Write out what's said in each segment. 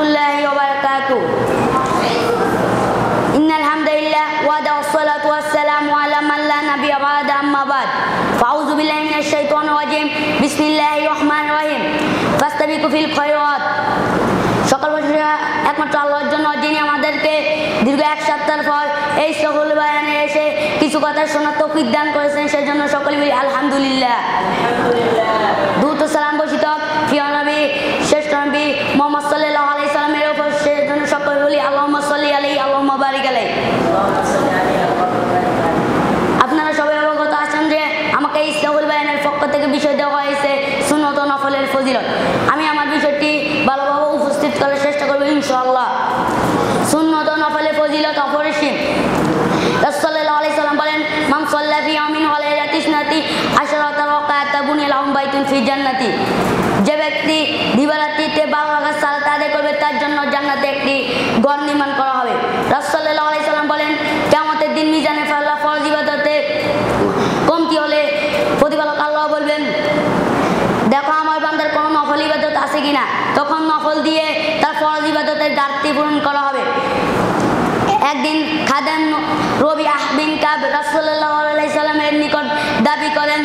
warahmatullahi wabarakatuh. Innal hamdalillah wa wassalatu wassalamu ala man la nabiyya ba'da amma ba'd. Fa'udzu billahi minasy syaithanir rajim. Bismillahirrahmanirrahim. Fastabiqu fil khairat। সকল প্রশংসা একমাত্র আল্লাহর জন্য, যিনি আমাদেরকে দীর্ঘ এক সপ্তাহ পর এই সকল বয়ানে এসে কিছু কথা শোনার তৌফিক দান করেছেন, সেজন্য সকলে বলি আলহামদুলিল্লাহ। দ্রুত সালাম বর্ষিত প্রিয় নবী, শ্রেষ্ঠ নবী মুহাম্মদ সাল্লাল্লাহু আলাইহি সাল্লামের উপর, সেজন্য সকলে বলি আল্লাহুম্মা সাল্লি আলাইহি আল্লাহুম্মা বারিক আলাইহি। আপনারা সবাই অবগত আছেন যে আমাকে ইসলাহুল বায়ানের পক্ষ থেকে বিষয় দেওয়া হয়েছে সুন্নত ও নফলের ফজিলত। আমি আমার বিষয়টি ভালোভাবে উপস্থিত করার চেষ্টা করব ইনশাআল্লাহ। সুন্নত ও নফলের ফজিলত অপরিসীম। রাসূল সাল্লাল্লাহু আলাইহি সাল্লাম বলেন, মান সাল্লা ফি ইয়ামিন ওয়া লাইলাতিন ইসনাতি আশরাতা রাকাআতান বুনিয়া লাহু বাইতুন ফি জান্নাতি। যে ব্যক্তি দিবারাত্রিতে 12 রাকাত সালাত আদায় করবে, তার জন্য জান্নাতে একটি ঘর নির্মাণ করা হবে। রাসূল সাল্লাল্লাহু আলাইহি সাল্লাম বলেন, কিয়ামতের দিন মিজানে ফেলা ফরজ ইবাদতে কমতি হলে প্রতিপালক আল্লাহ বলবেন, দেখো আমার বান্দার কোনো নফল ইবাদত আছে কিনা। তখন নফল দিয়ে তার ফরজ ইবাদতের ঘাটতি পূরণ করা হবে। একদিন খাদেম রবিআহ বিন কাব রাসূলুল্লাহ আলাইহি সাল্লামের নিকট দাবি করেন,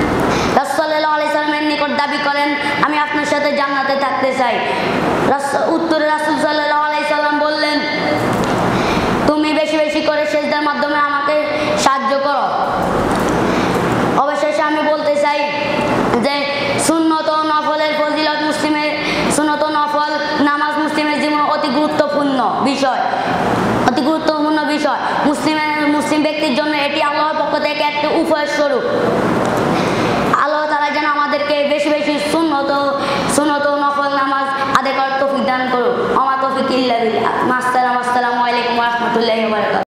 আমি আপনার সাথে জান্নাতে থাকতে চাই। উত্তরে রাসূল সাল্লাল্লাহু আলাইহি সাল্লাম বললেন, তুমি বেশি বেশি করে সিজদার মাধ্যমে আমাকে সাহায্য করো। অবশেষে আমি বলতে চাই যে সুন্নত ও নফলের ফজিলত, সুন্নত ও নফল নামাজ মুসলিমের জীবনে অতি গুরুত্বপূর্ণ বিষয়। মুসলিম ব্যক্তির জন্য এটি আল্লাহর পক্ষ থেকে একটি উপহার স্বরূপ। আল্লাহ তাআলা যেন আমাদেরকে বেশি বেশি সুন্নত ও নফল নামাজ আদায় করার তৌফিক দান করুন। ওয়া মা তৌফিক ইল্লা বিল্লাহ। আসসালামু আলাইকুম ওয়া রাহমাতুল্লাহি ওয়া বারাকাতুহু।